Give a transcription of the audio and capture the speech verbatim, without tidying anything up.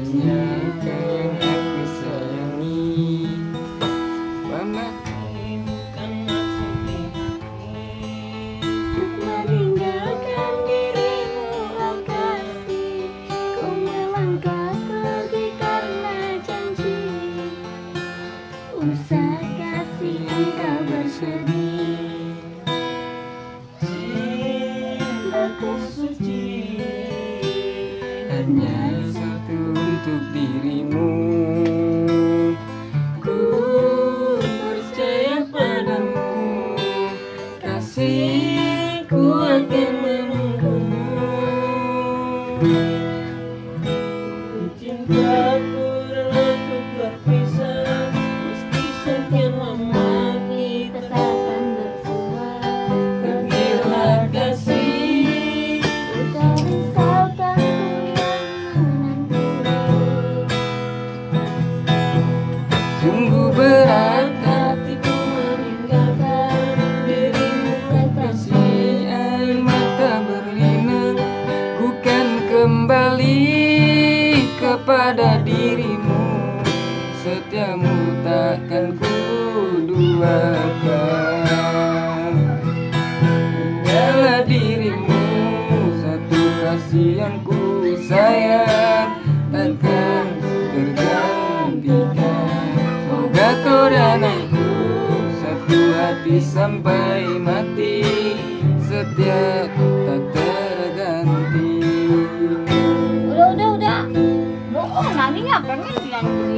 hanya kau yang aku sayangi. Memati bukan maksud ini, meninggalkan dirimu oh kasih. Ku melangkah pergi karena janji. Usah kasih engkau bersedih. Cintaku suci hanya satu untuk dirimu. Ku percaya padamu, kasihku akan menunggumu. Cintaku rela untuk berpisah, meski sekian lama kita Takkan bersua. pergilah kasih. Tak risaukan ku yang menanti. Sungguh berat hatiku meninggalkan dirimu kekasih. Air mata berlinang, ku kan kembali kepada dirimu. Setiamu takkan ku duakan. Adalah dirimu satu kasih yang ku sayang, takkan tergantikan. Semoga kau dan aku satu hati sampai mati, setia tak terganti. Udah udah udah. Bohong, Mami nggak pengen bilang begitu.